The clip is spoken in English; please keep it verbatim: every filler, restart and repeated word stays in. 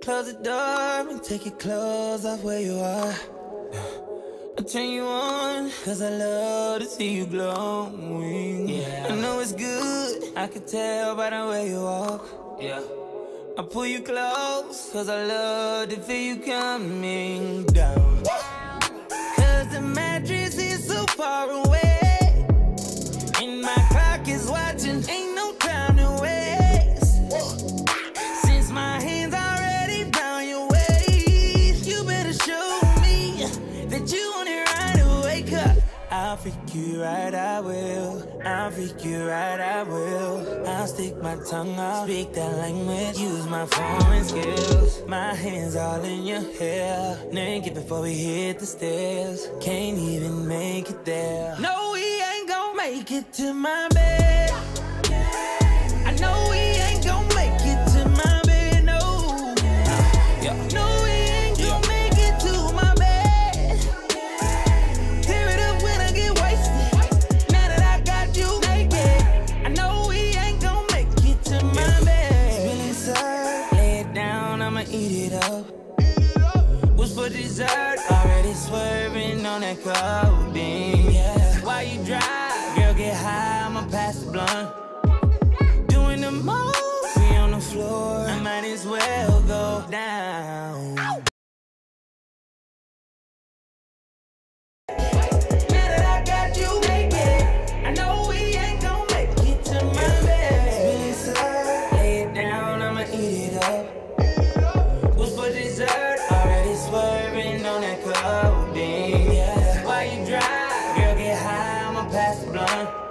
close the door and take your clothes off where you are. I'll turn you on, cause I love to see you glowing. Yeah. I know it's good, I can tell by the way you walk. Yeah. I'll pull you close, cause I love to feel you coming down. Cause the mattress is so far away, and my clock is watching, ain't no time to waste. Since my hands already down your waist, you better show me that you want it right away. Cause I'll freak you right, I will. I'll freak you right, I will. I'll stick my tongue out, speak that language, use my foreign skills. My hands all in your hair, naked before we hit the stairs. Can't even make it there. No, we ain't gon' make it to my bed. I know we ain't gon' make it to my bed, no. Yeah. No, we ain't gon' yeah. make it to my bed. Tear it up when I get wasted. Now that I got you naked, I know we ain't gon' make it to my yeah. bed. Spill inside, lay it down, I'ma eat it up. What's for dessert? Already swerving on that codeine. Yeah. While you drive, girl, get high, I'ma pass the blunt. Doing the most, we on the floor, I might as well go down. Ow. Now that I got you naked, I know we ain't gon' make it to my bed. Spill inside, lay it down, I'ma eat it up. What's for dessert? Already swerving on that codeine. Yeah. While you drive, girl, get high, I'ma pass the blunt.